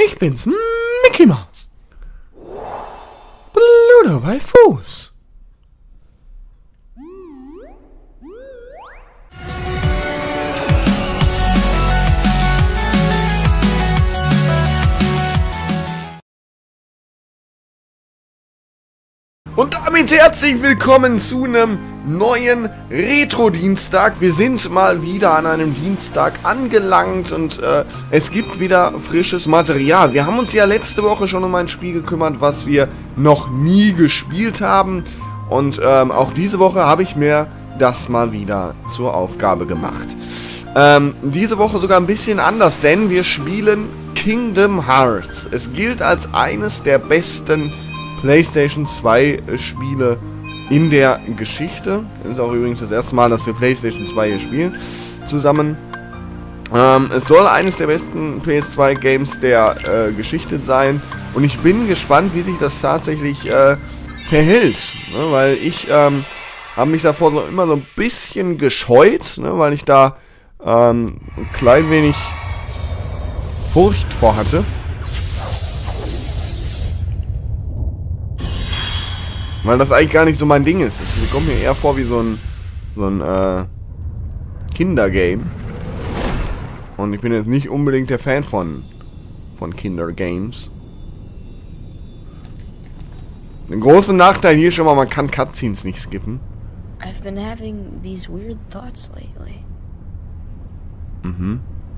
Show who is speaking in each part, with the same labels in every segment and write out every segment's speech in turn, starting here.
Speaker 1: Ich bin's, Mickey Mouse. Bluto bei Fuß. Und damit herzlich willkommen zu einem neuen Retro-Dienstag. Wir sind mal wieder an einem Dienstag angelangt und es gibt wieder frisches Material. Wir haben uns ja letzte Woche schon um ein Spiel gekümmert, was wir noch nie gespielt haben. Und auch diese Woche habe ich mir das mal wieder zur Aufgabe gemacht. Diese Woche sogar ein bisschen anders, denn wir spielen Kingdom Hearts. Es gilt als eines der besten PlayStation 2 Spiele in der Geschichte. Das ist auch übrigens das erste Mal, dass wir PlayStation 2 hier spielen zusammen. Es soll eines der besten PS2 Games der Geschichte sein. Und ich bin gespannt, wie sich das tatsächlich verhält. Ne? Weil ich habe mich davor so immer so ein bisschen gescheut, ne? Weil ich da ein klein wenig Furcht vor hatte. Weil das eigentlich gar nicht so mein Ding ist. Es kommt mir eher vor wie so ein Kindergame. Und ich bin jetzt nicht unbedingt der Fan von Kindergames. Der große Nachteil hier schon mal, man kann Cutscenes nicht skippen.
Speaker 2: I've been having these weird thoughts lately.
Speaker 1: Mhm.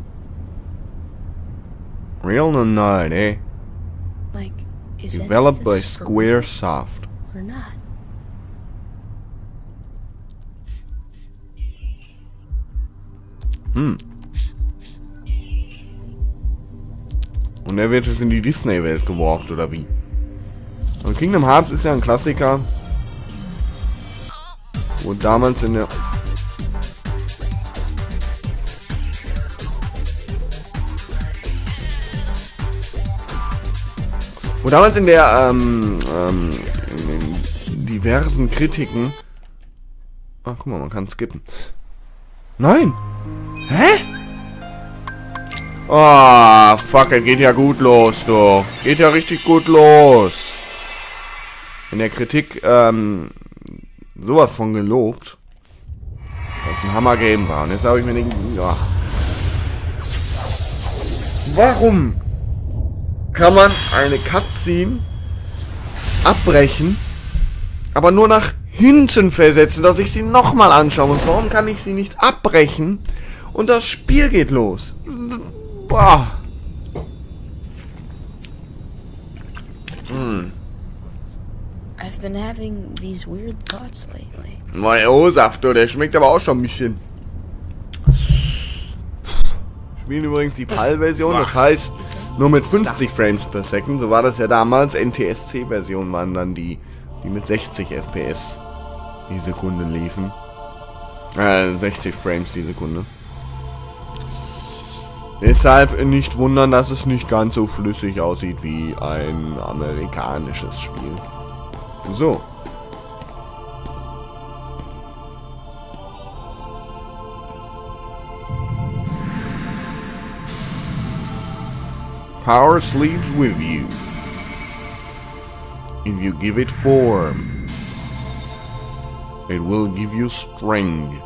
Speaker 1: Real or not, eh?
Speaker 2: Like, is
Speaker 1: Developed by
Speaker 2: this for real
Speaker 1: Squaresoft.
Speaker 2: or not?
Speaker 1: Und er wird jetzt in die Disney-Welt geworfen, oder wie? Und Kingdom Hearts ist ja ein Klassiker. Und damals in der... Wo damals in der, in den diversen Kritiken... Ach, guck mal, man kann skippen. Nein! Hä? Oh, fuck, es geht ja gut los, du. Geht ja richtig gut los. In der Kritik, sowas von gelobt. Dass es ein Hammer-Game war. Und jetzt habe ich mir den... Ja. Warum kann man eine Cutscene abbrechen, aber nur nach hinten versetzen, dass ich sie nochmal anschaue? Und warum kann ich sie nicht abbrechen und das Spiel geht los? Boah.
Speaker 2: I've been having these weird thoughts lately.
Speaker 1: Mein O-Saft, der schmeckt aber auch schon ein bisschen. Spielen übrigens die PAL-Version, das heißt nur mit 50 Frames per Second. So war das ja damals. NTSC-Version waren dann die mit 60 FPS die Sekunde liefen. 60 Frames die Sekunde. Deshalb nicht wundern, dass es nicht ganz so flüssig aussieht wie ein amerikanisches Spiel. So. Power sleeps with you. If you give it form, it will give you strength.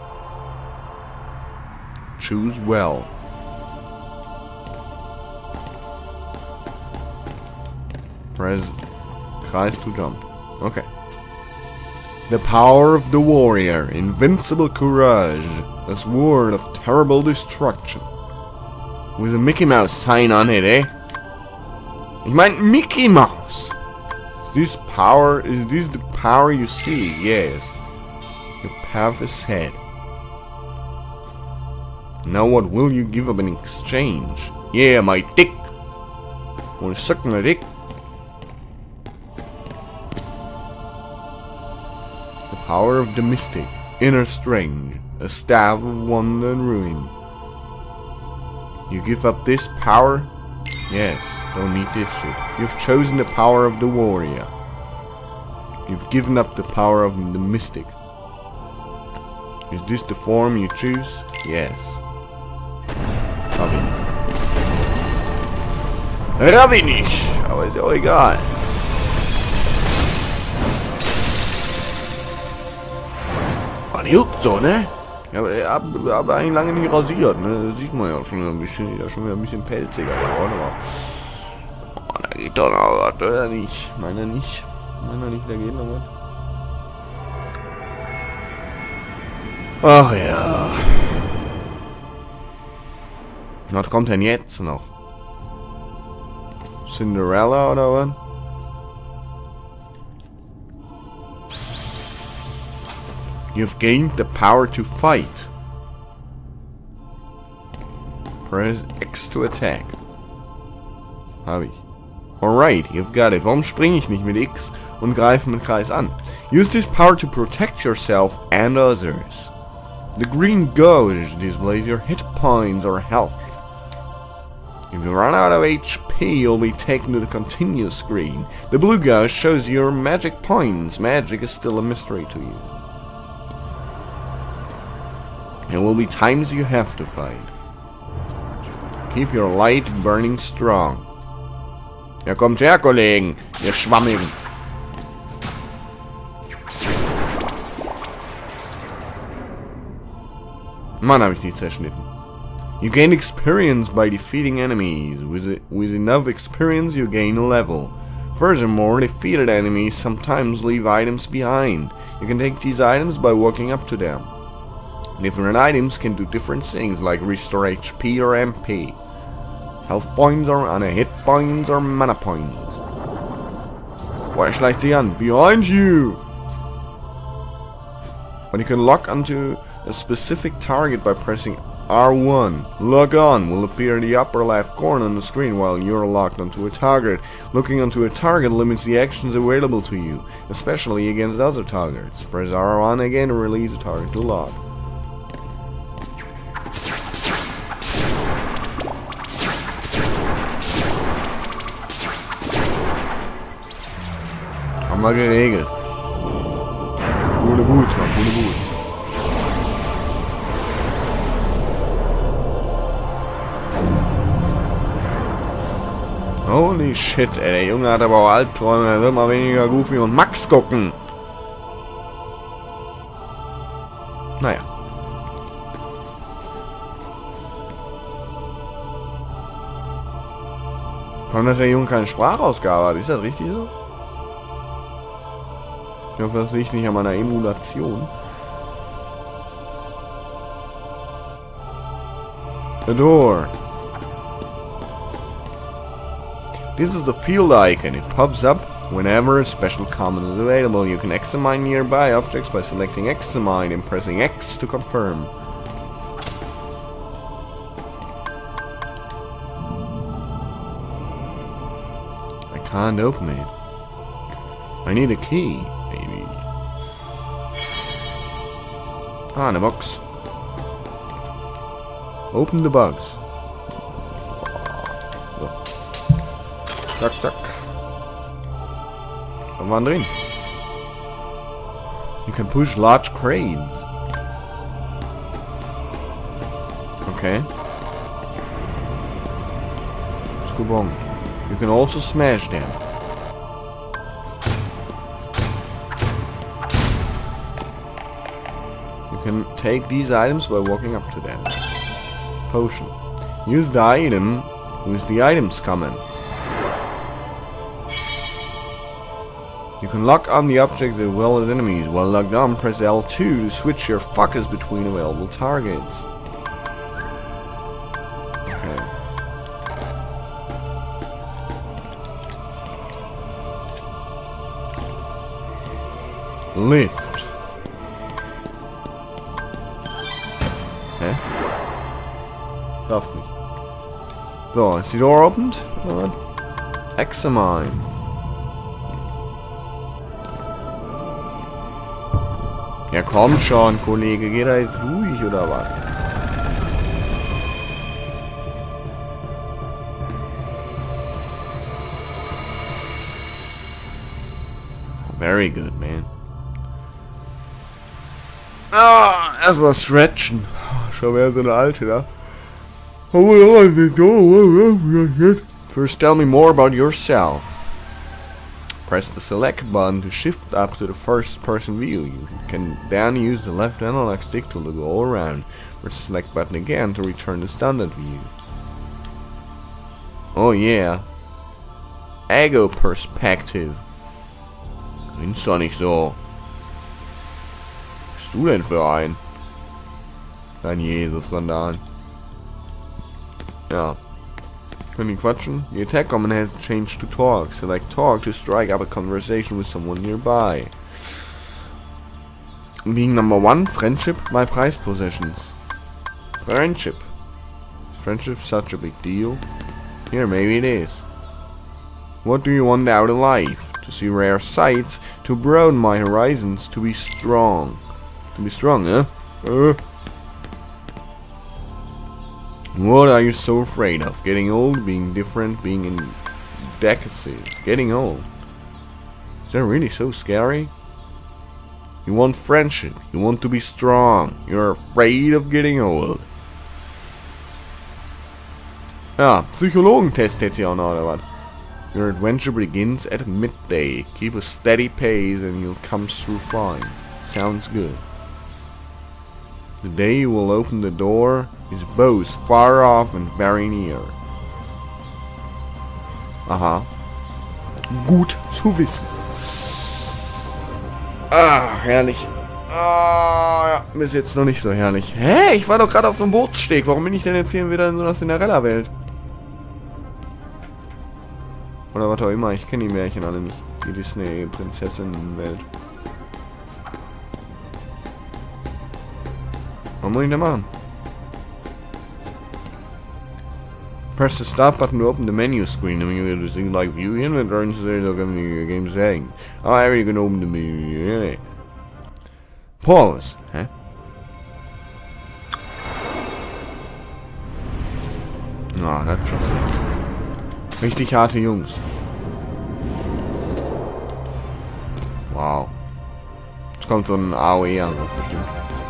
Speaker 1: Choose well. Press Kreis to jump. Okay. The power of the warrior, invincible courage, a sword of terrible destruction. With a Mickey Mouse sign on it, eh? Ich mein Mickey Mouse. Is this the power you see? Yes. Your path is set. Now what will you give up in exchange? Yeah, my dick. Wanna suck my dick? The power of the mystic, inner strength, a staff of wonder and ruin. You give up this power? Yes, don't need this shit. You've chosen the power of the warrior. You've given up the power of the mystic. Is this the form you choose? Yes. Copy. Raff ich nicht. Aber ist ja auch egal. Man hilft so, ne? Ja, aber er hat eigentlich lange nicht rasiert, ne? Das sieht man ja schon ein bisschen, ja, schon wieder ein bisschen pelziger geworden, aber... Oh, da geht doch noch was, oder nicht? Meiner nicht. Meiner nicht, da geht noch was. Ach ja. Was kommt denn jetzt noch? Cinderella oder was? You've gained the power to fight. Press X to attack. Hab ich. Alright, you've got it. Warum springe ich nicht mit X und greife mit Kreis an? Use this power to protect yourself and others. The green gauge displays your hit points or health. If you run out of HP, you'll be taken to the continue screen. The blue gauge shows your magic points. Magic is still a mystery to you. There will be times you have to fight. Keep your light burning strong. Ja, kommt her, Kollegen, ihr Schwammigen. Mann, hab ich die zerschnitten. You gain experience by defeating enemies. With enough experience, you gain a level. Furthermore, defeated enemies sometimes leave items behind. You can take these items by walking up to them. Different items can do different things, like restore HP or MP. Health points or mana hit points or mana points. Boah, er schleicht sich an. Behind you! But you can lock onto a specific target by pressing R1. Lock on will appear in the upper left corner on the screen while you're locked onto a target. Looking onto a target limits the actions available to you, especially against other targets. Press R1 again to release the target to lock. Haben wir geregelt. Coole Boots, Mann, coole Boots. Holy shit, ey, der Junge hat aber auch Albträume, er will mal weniger Goofy und Max gucken. Naja. Warum hat der Junge keine Sprachausgabe hat? Ist das richtig so? Ich hoffe, das liegt nicht an meiner Emulation. The door. This is the field icon. It pops up whenever a special command is available. You can examine nearby objects by selecting examine and pressing X to confirm. I can't open it. I need a key. Maybe. Ah, the box. Open the box. So. Zack, zack. Was war drin? You can push large cranes. Okay. Skubong. You can also smash them. You can take these items by walking up to them. Potion. Use the item with the items command. You can lock on the object as well as enemies. While locked on, press L2 to switch your focus between available targets. Okay. Lift. Hä? Darf's nicht. So, is the door opened? Examine. Ja komm schon, Kollege, geh da jetzt ruhig oder was? Very good, man. Ah, erstmal stretchen. Schau, wer so eine alte da. 5 First, tell me more about yourself. Press the select button to shift up to the first person view. You can then use the left analog stick to look all around. Press the select button again to return to standard view. Oh yeah. Ego Perspective. Grinst doch nicht so. Was bist du denn für ein? Dein Jesus-Sandalen. Ja. Können die quatschen? The attack command has changed to talk. Select talk to strike up a conversation with someone nearby. Being number 1, friendship, my prized possessions. Friendship. Is friendship such a big deal? Here, maybe it is. What do you want out of life? To see rare sights, to broaden my horizons, to be strong. To be strong, huh? What are you so afraid of? Getting old, being different, being indecisive. Getting old. Is that really so scary? You want friendship. You want to be strong. You're afraid of getting old. Ja, Psychologentest jetzt hier auch noch, oder was? Your adventure begins at midday. Keep a steady pace and you'll come through fine. Sounds good. The day you will open the door is both far off and very near. Aha. Gut zu wissen. Ach, herrlich. Ah, ja, bis jetzt noch nicht so herrlich. Hä? Ich war doch gerade auf so einem Bootssteg. Warum bin ich denn jetzt hier wieder in so einer Cinderella-Welt? Oder was auch immer. Ich kenne die Märchen alle nicht. Die Disney-Prinzessinnen-Welt. Was muss ich denn machen? Press the start button to open the menu screen. I mean, you get things like view inventory and say they'll give me a game saying. Oh, I already can open the menu. Pause. Hä? Ah, das schon. Richtig harte Jungs. Wow. Jetzt kommt so ein AOE-Angriff bestimmt.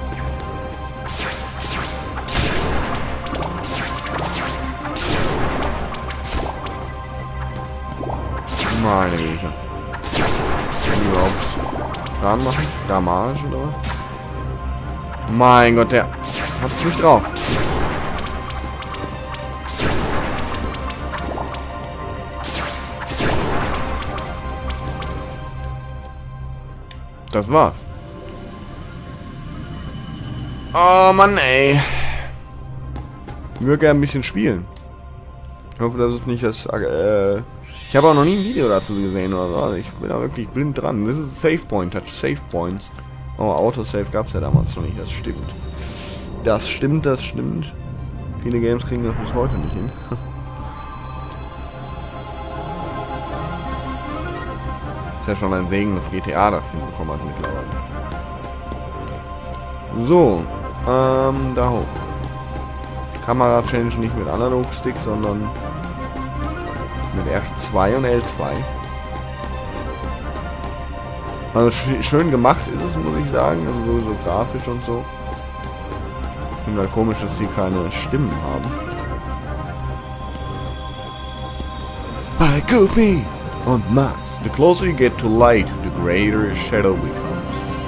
Speaker 1: Meine Güte. Kann die überhaupt Schaden machen? Damage oder was? Mein Gott, der hat's nicht drauf. Das war's. Oh Mann, ey. Ich würde gerne ein bisschen spielen. Ich hoffe, das ist nicht das... Ich habe auch noch nie ein Video dazu gesehen oder so. Also ich bin da wirklich blind dran. Das ist Save Point, Touch Save Points. Oh, Autosave gab es ja damals noch nicht. Das stimmt. Das stimmt, das stimmt. Viele Games kriegen das bis heute nicht hin. Ist ja schon ein Segen, dass GTA das hinbekommen hat mittlerweile. So, da hoch. Kamera change nicht mit Analog-Stick, sondern mit R2 und L2. Also schön gemacht ist es, muss ich sagen. Also so grafisch und so. Ich finde halt komisch, dass sie keine Stimmen haben. By Goofy und Max. The closer you get to light, the greater shadow becomes.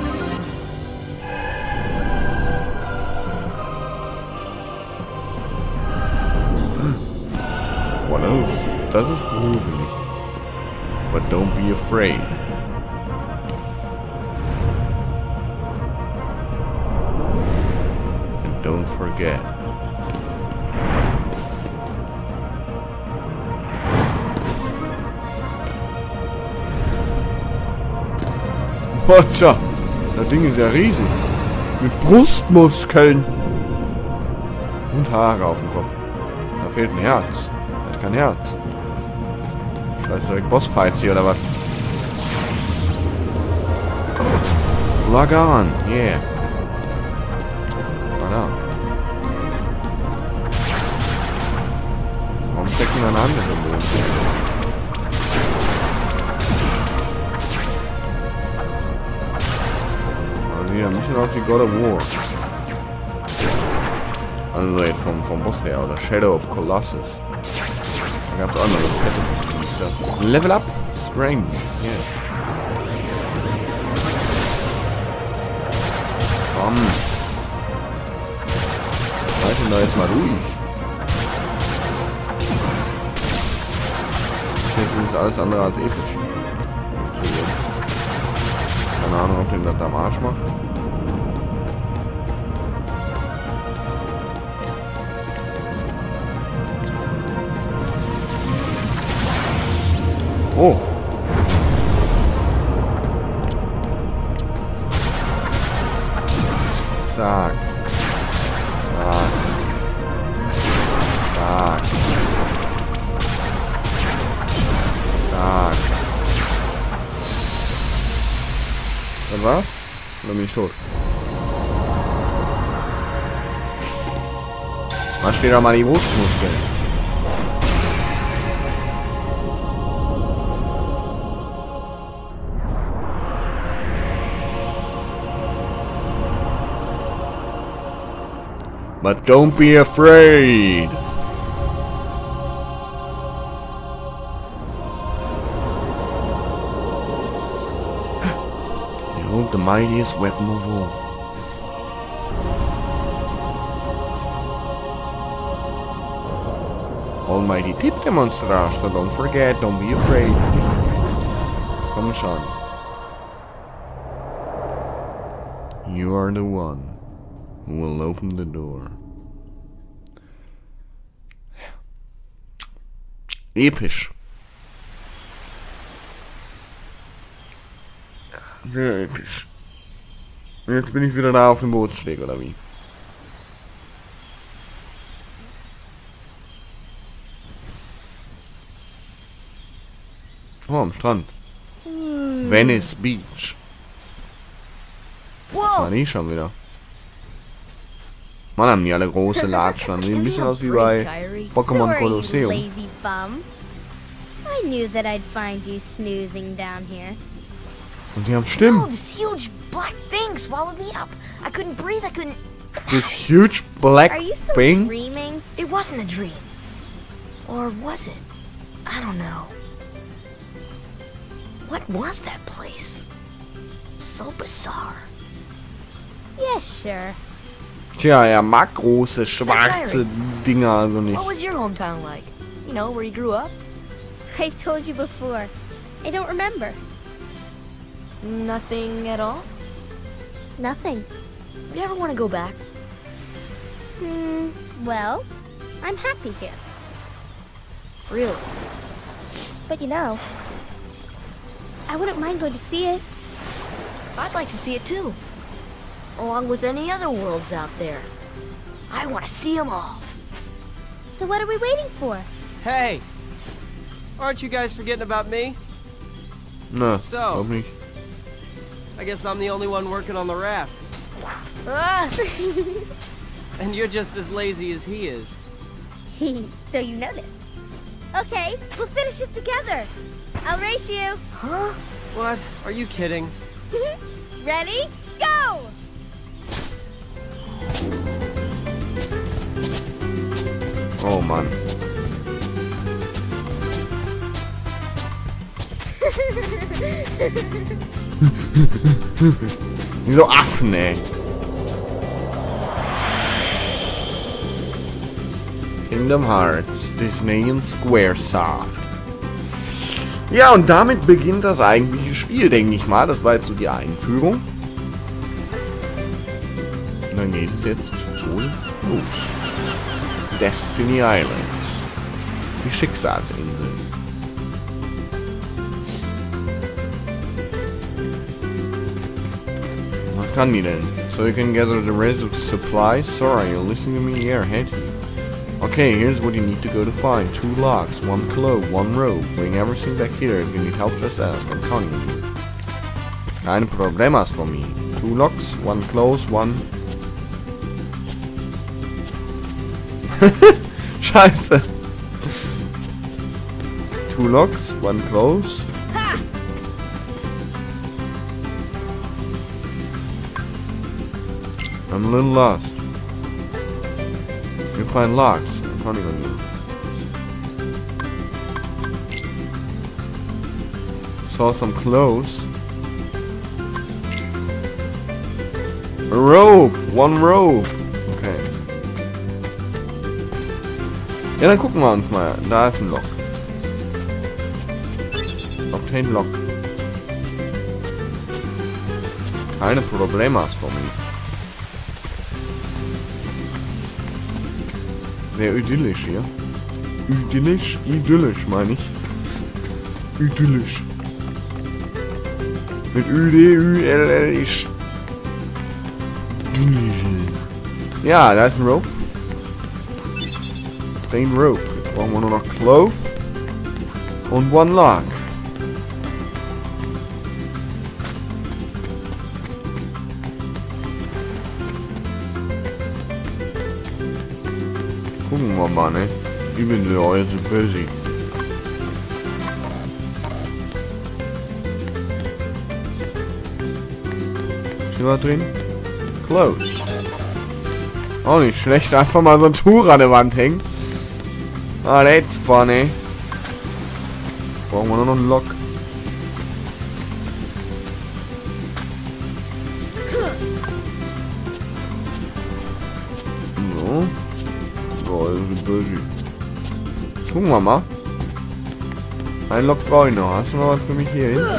Speaker 1: What else? Das ist gruselig. But don't be afraid. And don't forget. Alter, das Ding ist ja riesig. Mit Brustmuskeln. Und Haare auf dem Kopf. Da fehlt ein Herz. Er hat kein Herz. Scheiße, direkt Bossfights hier oder was? Log on, yeah. Da. Warum steckt denn eine andere im Boden? Also hier ein bisschen aus wie God of War. Also jetzt vom Boss her, oder Shadow of Colossus. Da gab es andere fette. Level up. Strength. Yeah. Komm. Halten da jetzt mal ruhig. Das ist alles andere als episch. Keine Ahnung, ob den das am Arsch macht. Oh. Zack. Zack. Zack. Zack. Das war's? Oder bin ich tot? Was steht da mal die Brustmuskeln? But don't be afraid. Behold the mightiest weapon of all. Almighty Tip Demonstration. Don't forget, don't be afraid. Komm schon. You are the one who will open the door. Episch. Sehr episch. Jetzt bin ich wieder da auf dem Bootssteg, oder wie? Oh, am Strand. Venice Beach. War nie schon wieder. Mann, haben die alle große Latschen. Sehen ein bisschen aus wie bei Pokémon Colosseum.
Speaker 3: Lazy bum. I knew that I'd find you snoozing down here.
Speaker 1: Und die haben Stimmen.
Speaker 4: Oh, this huge black thing swallowed me up. I couldn't breathe. I couldn't.
Speaker 1: This huge black
Speaker 3: Are you still
Speaker 1: thing.
Speaker 3: dreaming?
Speaker 4: It wasn't a dream. Or was it? I don't know. What was that place? So bizarre.
Speaker 3: Yeah, sure.
Speaker 1: Tja, er mag große, schwarze Dinger also nicht.
Speaker 4: What was your hometown like? You know, where you grew up?
Speaker 3: I've told you before. I don't remember.
Speaker 4: Nothing at all?
Speaker 3: Nothing.
Speaker 4: You ever want to go back?
Speaker 3: Well, I'm happy here.
Speaker 4: Really?
Speaker 3: But you know, I wouldn't mind going to see it.
Speaker 4: I'd like to see it too. Along with any other worlds out there. I want to see them all.
Speaker 3: So what are we waiting for?
Speaker 5: Hey! Aren't you guys forgetting about me?
Speaker 1: Na,
Speaker 5: So.
Speaker 1: glaub nicht.
Speaker 5: I guess I'm the only one working on the raft.
Speaker 4: Ah!
Speaker 5: And you're just as lazy as he is.
Speaker 3: So you notice. Okay, we'll finish it together. I'll race you.
Speaker 4: Huh?
Speaker 5: What? Are you kidding?
Speaker 3: Ready? Go!
Speaker 1: Oh Mann. Wie so Affen, ey. Kingdom Hearts, Disney und Squaresoft. Ja, und damit beginnt das eigentliche Spiel, denke ich mal. Das war jetzt so die Einführung. Und dann geht es jetzt wohl los. Destiny Islands. Die Schicksalsinsel. Was kann die denn? So you can gather the rest of the supplies? Sorry, you're listening to me here, head here. Okay, here's what you need to go to find. 2 locks, 1 clove, 1 rope. Bring everything back here. If you need help, just ask. I'm counting on you. Keine Problemas for me. 2 locks, 1 close, 1... Scheiße. 2 locks, 1 close. I'm a little lost. You find locks. I'm counting on you. saw some clothes. A rope. One rope. Okay. Ja, dann gucken wir uns mal. Da ist ein Lock. Obtain Lock. Keine Problemas für mich. Sehr idyllisch hier. Idyllisch? Idyllisch meine ich. Idyllisch. Mit Ü-D-Ü-L-L-isch. Ja, da ist ein Rope. Den Rope. Jetzt brauchen wir nur noch Cloth. Und One Lock. Gucken wir mal, ne? Ich bin so also busy. Ist hier was drin? Close. Auch nicht schlecht, einfach mal so ein Tuch an der Wand hängen. Ah, that's funny. Brauchen wir nur noch einen Lock. So. So, das ist busy. Gucken wir mal. Ein Lock brauche ich noch. Hast du noch was für mich hier hin?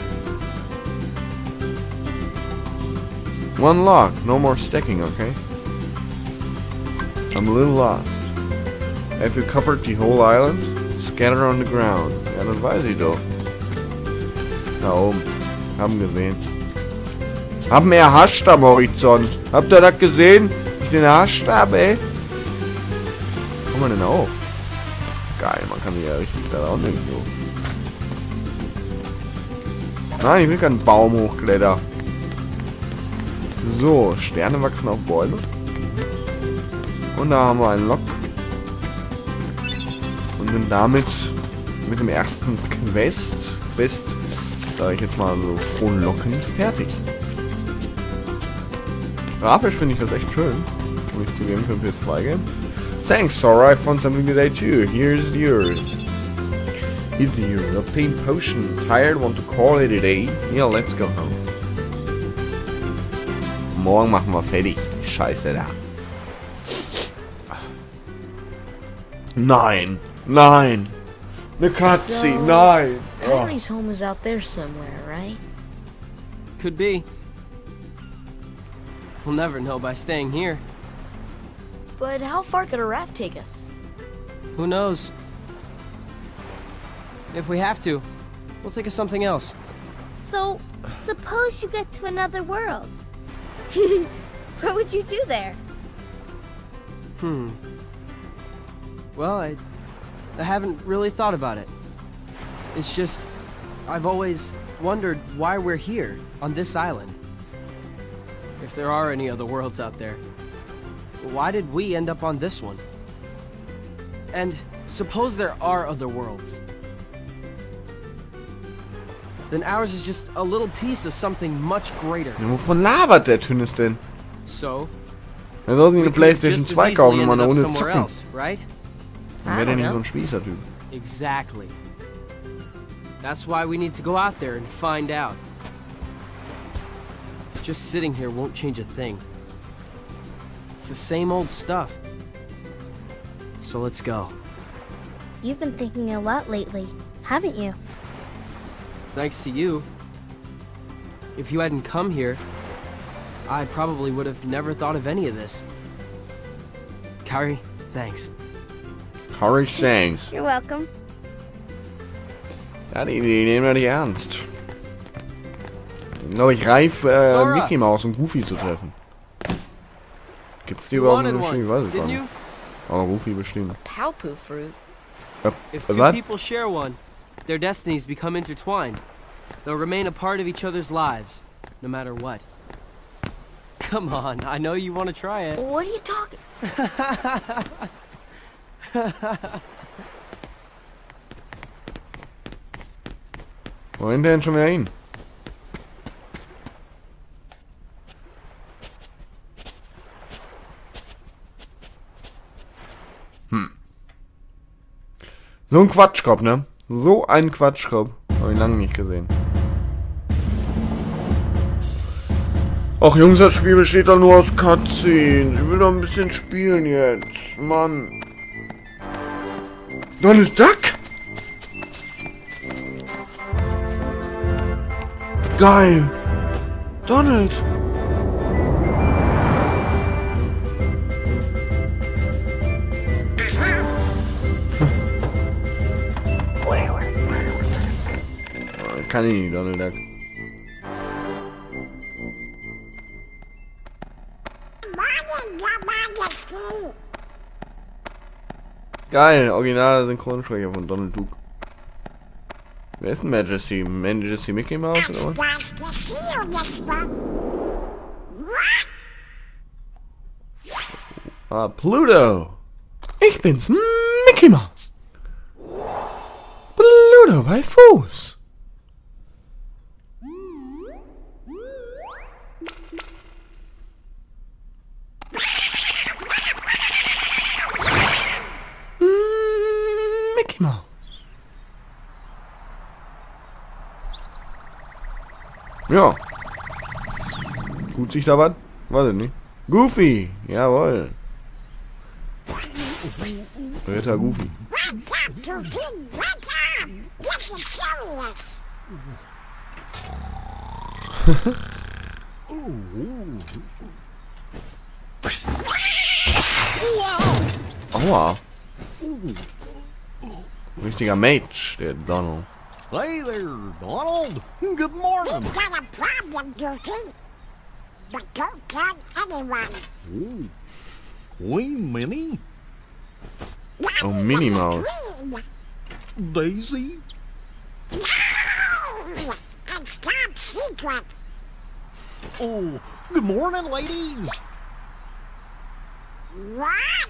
Speaker 1: One lock. No more stacking, okay? I'm a little lost. Have you covered the whole island? Scatter on the ground. Ja, das weiß ich doch. Da oben. Haben gesehen. Haben erhascht am Horizont. Habt ihr das gesehen? Ich den erhascht habe, ey. Wo kommen wir denn da hoch? Geil, man kann hier ja richtig da auch nicht so. Nein, ich will keinen Baum hochklettern. So, Sterne wachsen auf Bäume. Und da haben wir einen Lock. Und sind damit mit dem ersten Quest, sage ich jetzt mal so frohlockend, fertig. Grafisch finde ich das echt schön. Muss ich zugeben für ein PS2-Game. Thanks, Sora. I found something today too. Here's yours. Here's yours. Obtain potion. Tired? Want to call it a day? Yeah, let's go home. Morgen machen wir fertig. Scheiße da. Nein. Nein. Eine Cutscene.
Speaker 4: So,
Speaker 1: Nein.
Speaker 4: Henry's home is out there somewhere, right?
Speaker 5: Could be. We'll never know by staying here.
Speaker 4: But how far could a raft take us?
Speaker 5: Who knows? If we have to, we'll think of something else.
Speaker 3: So, suppose you get to another world. What would you do there?
Speaker 5: Well, I haven't really thought about it. It's just, I've always wondered why we're here, on this island. If there are any other worlds out there, why did we end up on this one? And suppose there are other worlds. Then ours is just a little piece of something much greater.
Speaker 1: Ja, wovon labert der Tünnes denn?
Speaker 5: So,
Speaker 1: Er soll sich
Speaker 5: we
Speaker 1: eine
Speaker 5: could
Speaker 1: PlayStation
Speaker 5: just as
Speaker 1: 2 kaufen
Speaker 5: easily
Speaker 1: und mal
Speaker 5: ended
Speaker 1: ohne
Speaker 5: up somewhere
Speaker 1: zocken.
Speaker 5: else, right?
Speaker 1: Dann wäre der nicht so ein Spießer-Typ.
Speaker 5: Exactly. That's why we need to go out there and find out. Just sitting here won't change a thing. It's the same old stuff. So let's go.
Speaker 3: You've been thinking a lot lately, haven't you?
Speaker 5: Thanks to you. If you hadn't come here, I probably would have never thought of any of this. Kari, thanks.
Speaker 1: Kari Shanks.
Speaker 3: You're welcome.
Speaker 1: Ja, die nehmen wir nicht ernst. Glaube ich, reif Mickey Mouse und Goofy zu treffen. Gibt's die
Speaker 5: You
Speaker 1: überhaupt
Speaker 5: wanted
Speaker 1: noch?
Speaker 5: one,
Speaker 1: Ich weiß es gar
Speaker 5: didn't
Speaker 1: nicht.
Speaker 5: you?
Speaker 1: Aber Goofy bestimmt.
Speaker 4: Palpu fruit.
Speaker 5: If two
Speaker 1: Was?
Speaker 5: people share one, their destinies become intertwined. They'll remain a part of each other's lives, no matter what. Come on, I know you want to try it.
Speaker 4: What are you talking?
Speaker 1: Wohin denn schon wieder hin? So ein Quatschkopf, ne? So ein Quatschkopf. Habe ich lange nicht gesehen. Ach Jungs, das Spiel besteht doch nur aus Cutscenes. Ich will doch ein bisschen spielen jetzt. Mann. Donald Duck? Geil. Donald. Kann ich nicht, Donald Duck. Geil, originaler Synchronsprecher von Donald Duck. Wer ist denn Majesty? Majesty Mickey Mouse oder was? Ah, Pluto. Ich bin's, Mickey Mouse. Pluto bei Fuß. Mickey Mouse. Ja. Tut sich da was? Weiß ich nicht. Goofy. Jawohl. Ritter Goofy. Aua. Richtiger Mage, der Donald.
Speaker 6: Hey there, Donald. Good morning.
Speaker 7: We've got a problem, Goofy. But don't tell anyone.
Speaker 6: Ooh. Queen Minnie?
Speaker 1: Oh, Minnie Mouse.
Speaker 6: Daisy?
Speaker 7: No! It's top secret.
Speaker 6: Oh, good morning, ladies.
Speaker 7: What?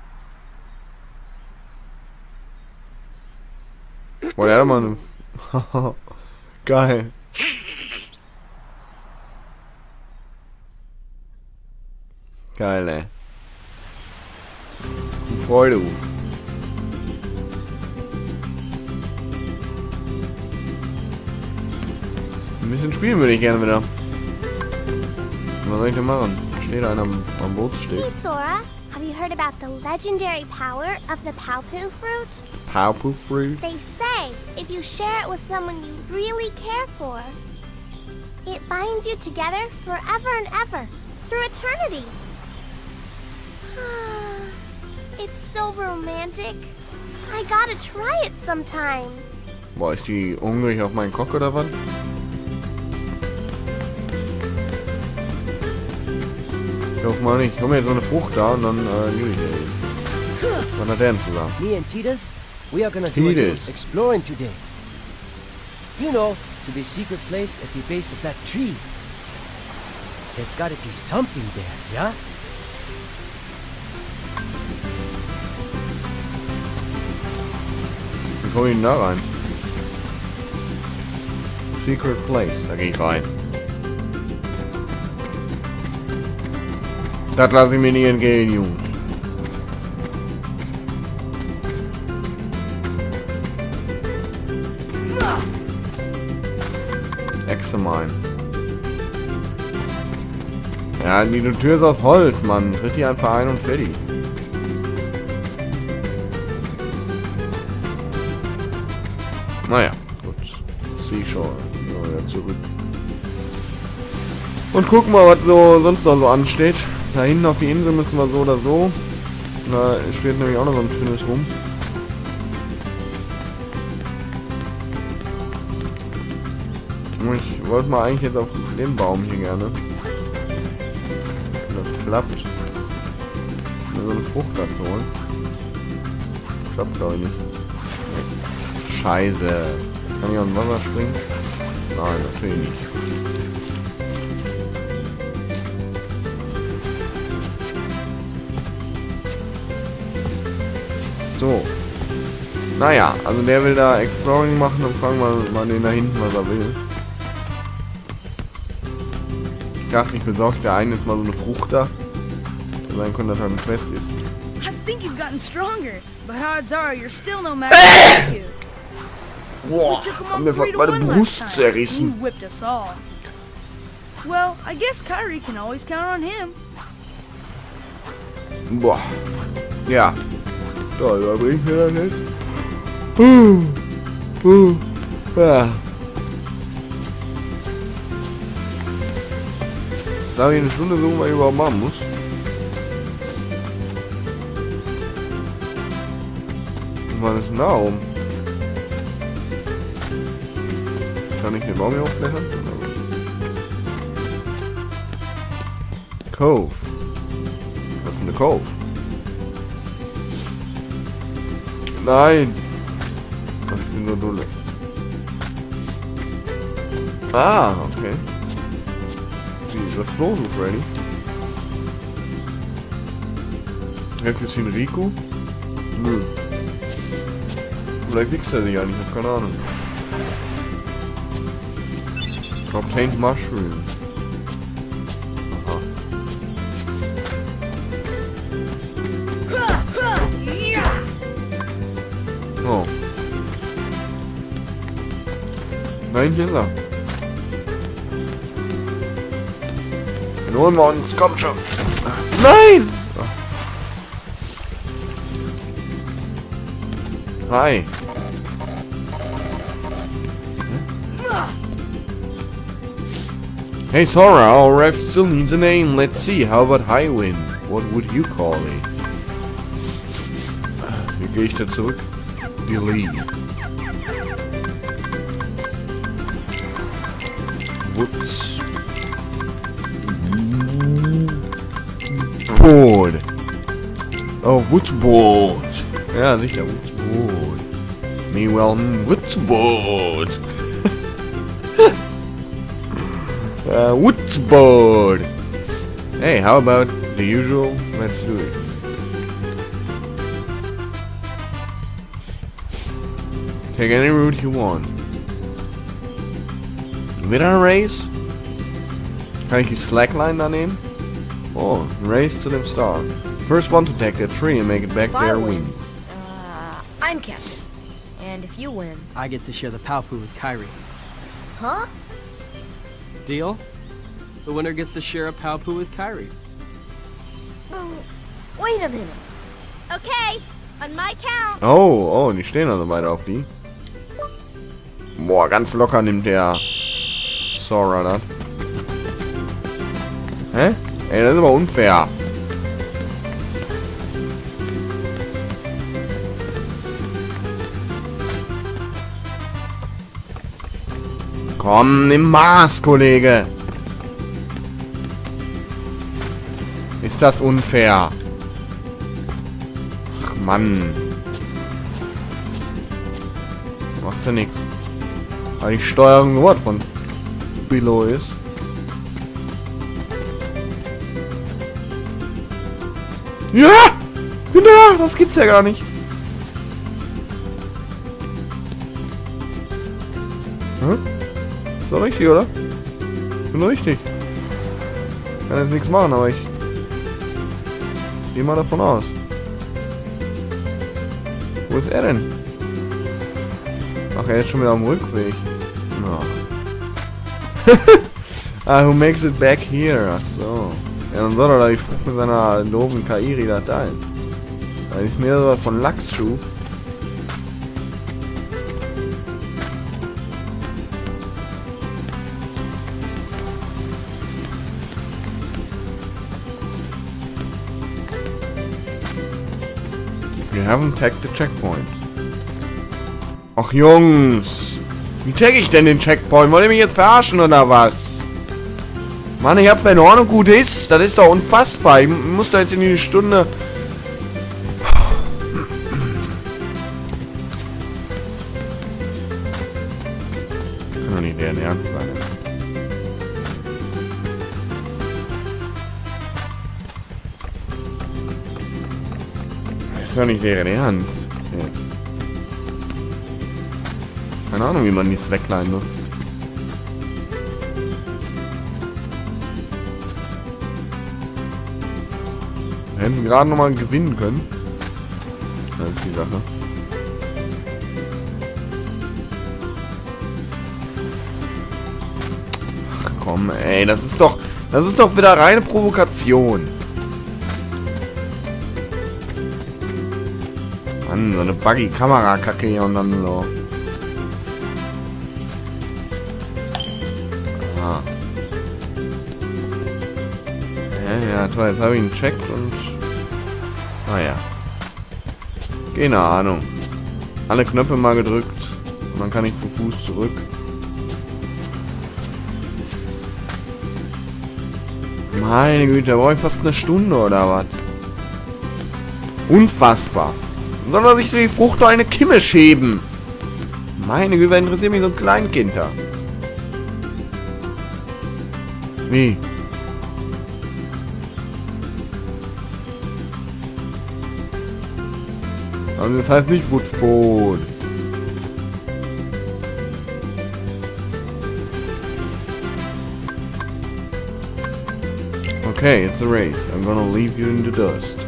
Speaker 1: Boah, der hat mal eine... Geil. Geil, ey. Freude. Ein bisschen spielen würde ich gerne wieder. Was soll ich denn machen? Steht einer am Bootssteg.
Speaker 3: Hey, Sora. Have you heard about the legendary power of the Paopu fruit?
Speaker 1: Paopu fruit?
Speaker 3: They say if you share it with someone you really care for, it binds you together forever and ever, through eternity. It's so romantic. I gotta try it sometime.
Speaker 1: Boah, ist die hungrig auf meinen Cock oder was? Ich hoffe mal nicht. Ich hol mir jetzt so eine Frucht da und dann liebe ich den. Was hat der denn zusammen?
Speaker 5: Me and Titus, we are gonna do a little
Speaker 1: Titus.
Speaker 5: exploring today. You know, to the secret place at the base of that tree. There's gotta be something there, yeah?
Speaker 1: Wie komme ich denn da rein? Secret Place. Da gehe ich rein. Das lasse ich mir nicht entgehen, Jungs. Examine. Ja, die Tür ist aus Holz, Mann. Tritt die einfach ein und fertig. Naja, gut. Seashore. Ja, wieder zurück. Und gucken mal, was so sonst noch so ansteht. Da hinten auf die Insel müssen wir so oder so. Da steht nämlich auch noch so ein schönes rum. Ich wollte mal eigentlich jetzt auf den Baum hier gerne. Wenn das klappt. Mir so eine Frucht dazu holen. Das klappt glaube ich nicht. Nee. Scheiße. Kann ich aus dem Wasser springen? Nein, natürlich nicht. So. Naja, also der will da Exploring machen und fragen wir mal den da hinten, was er will. Ich dachte, ich besorge der einen jetzt mal so eine Frucht da. Sein könnte, dass er ein Quest ist.
Speaker 8: I think you've gotten stronger, but odds are you're still no match for you.
Speaker 1: Boah,
Speaker 8: We took 'em
Speaker 1: haben
Speaker 8: on
Speaker 1: mir
Speaker 8: 3 to
Speaker 1: meine
Speaker 8: 1
Speaker 1: Brust
Speaker 8: last time, and he
Speaker 1: zerrissen.
Speaker 8: whipped us all. Well, I guess Kyrie can always count on him.
Speaker 1: Boah. Ja. So, da bringt mir das jetzt. Ja. Darf ich eine Stunde suchen, was ich überhaupt machen muss? Und was ist denn da oben? Kann ich den Baum hier hochklettern? Cove. Was ist denn eine Cove? Nein! Ach, ich bin so dulle. Ah, okay. Wie, das Flow ist ready. Hilft jetzt hin Rico? Nö. Vielleicht wichst er sich eigentlich, ich hab keine Ahnung. Obtained Mushroom. Aha. Oh. Nein, hier ist er. Den holen wir uns, komm schon. Nein! Hi. Hey Sora, our ref still needs a name. Let's see, how about Highwind? What would you call it? Wie gehe ich da zurück? Delete. Woods. Board. Oh, Woodsboard. Ja, sicher, Woodsboard. Me well, Woodsboard. Woodsboard. Hey, how about the usual? Let's do it. Take any route you want. Wieder Race? Kann ich die Slackline da nehmen? Oh, race to them star. First one to take that tree and make it back
Speaker 4: If I
Speaker 1: their
Speaker 4: win,
Speaker 1: wings.
Speaker 4: I'm captain. And if you win...
Speaker 5: I get to share the Palpu with Kyrie.
Speaker 4: Huh?
Speaker 5: Deal? The winner gets to share a Palpu with Kyrie.
Speaker 4: Wait a minute.
Speaker 3: Okay, on my count.
Speaker 1: Oh, die stehen also beide auf die. Boah, ganz locker nimmt der Sora das. Hä? Ey, das ist aber unfair. Komm, nimm Maß, Kollege. Ist das unfair? Ach, Mann. Macht's ja nix. Weil die Steuerung nur was von Below ist. Ja! Bin da! Das gibt's ja gar nicht. Hm? Ist doch richtig, oder? Bin richtig. Kann jetzt nichts machen, aber ich gehe mal davon aus. Wo ist er denn? Ach, er ist schon wieder am Rückweg. No. Who makes it back here? Ach so. Ja, dann soll er da die Frucht mit seiner doofen KI da teilen. Da ist mir so von Lachsschuh. We haven't tagged the checkpoint. Ach Jungs! Wie tagge ich denn den Checkpoint? Wollt ihr mich jetzt verarschen oder was? Mann, ich hab verloren und gut ist. Das ist doch unfassbar. Ich muss da jetzt in die Stunde... Kann doch nicht deren Ernst sein jetzt. Das ist doch nicht deren Ernst. Jetzt. Keine Ahnung, wie man die Slackline nutzt. Wir hätten gerade nochmal gewinnen können. Das ist die Sache. komm, ey, das ist doch wieder reine Provokation. Mann, so eine Buggy-Kamera-Kacke hier und dann so. Ah. Ja, toll, jetzt habe ich ihn gecheckt und... Naja. Keine Ahnung. Alle Knöpfe mal gedrückt und dann kann ich zu Fuß zurück. Meine Güte, da brauche ich fast eine Stunde oder was? Unfassbar. Soll er sich die Frucht doch eine Kimme schäben? Meine Güte, interessiert mich so ein Kleinkind da. Wie? Also das heißt nicht Wutzboot. Okay, it's a race. I'm gonna leave you in the dust.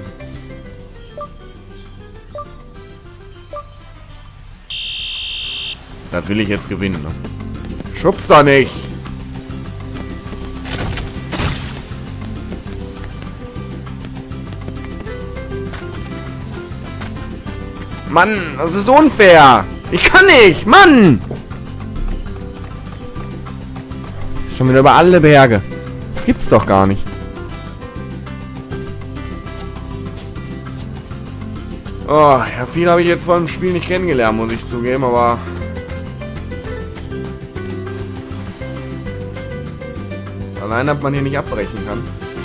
Speaker 1: Das will ich jetzt gewinnen, ne? Schub's da nicht! Mann, das ist unfair! Ich kann nicht! Mann! Schon wieder über alle Berge. Das gibt's doch gar nicht. Oh, ja, viel habe ich jetzt von dem Spiel nicht kennengelernt, muss ich zugeben, aber... Allein, dass man hier nicht abbrechen kann.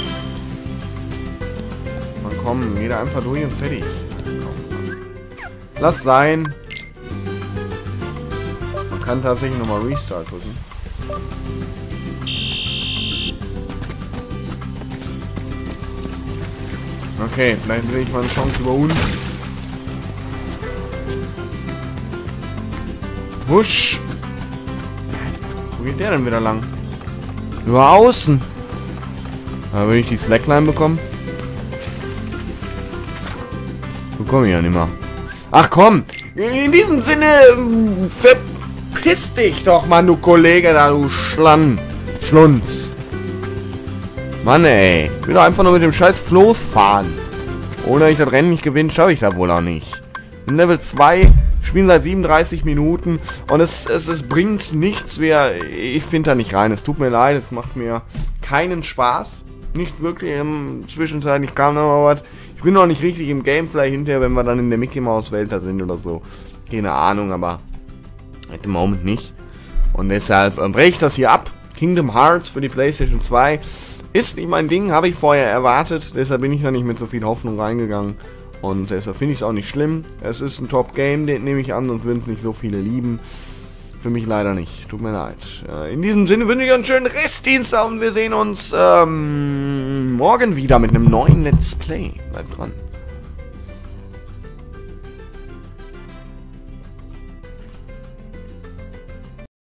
Speaker 1: Man komm, jeder einfach durch und fertig. Lass sein. Man kann tatsächlich nochmal Restart drücken. Okay, vielleicht sehe ich mal eine Chance über uns. Wusch! Wo geht der denn wieder lang? Über außen. Da will ich die Slackline bekommen. Bekomme ich ja nicht mehr. Ach komm! In diesem Sinne, verpiss dich doch, Mann, du Kollege, da, du Schlunz. Mann, ey. Ich will doch einfach nur mit dem scheiß Floß fahren. Ohne ich das Rennen nicht gewinne, schaffe ich das wohl auch nicht. In Level 2 spielen seit 37 Minuten und es bringt nichts mehr. Ich finde da nicht rein. Es tut mir leid, es macht mir keinen Spaß. Nicht wirklich. Zwischenzeitlich kam noch mal was. Ich bin noch nicht richtig im Game, vielleicht hinterher, wenn wir dann in der Mickey Mouse Welt da sind oder so. Keine Ahnung, aber at the moment nicht. Und deshalb breche ich das hier ab. Kingdom Hearts für die PlayStation 2 ist nicht mein Ding, habe ich vorher erwartet. Deshalb bin ich da nicht mit so viel Hoffnung reingegangen. Und deshalb finde ich es auch nicht schlimm. Es ist ein Top-Game, den nehme ich an, sonst würden es nicht so viele lieben. Für mich leider nicht. Tut mir leid. In diesem Sinne wünsche ich einen schönen Restdienstag und wir sehen uns morgen wieder mit einem neuen Let's Play. Bleibt dran.